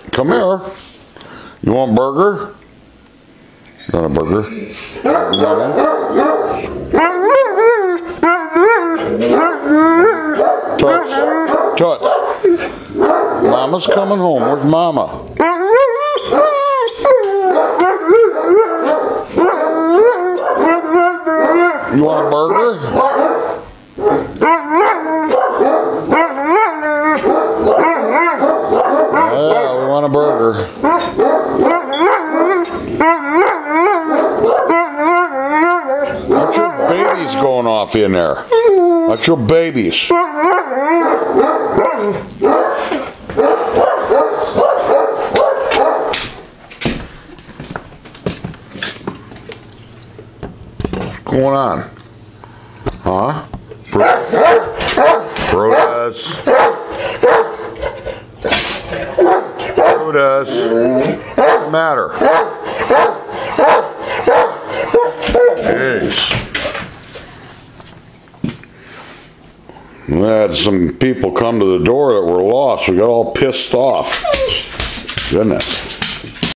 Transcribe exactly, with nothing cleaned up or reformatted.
come here. You want a burger? You want a burger? Toots. Toots. Mama's coming home. Where's Mama? You want a burger? Yeah, we want a burger. What's your babies going off in there? What's your babies? What's going on? Huh? Brutus. Brutus. What's the matter? Jeez. We had some people come to the door that were lost. We got all pissed off. Goodness.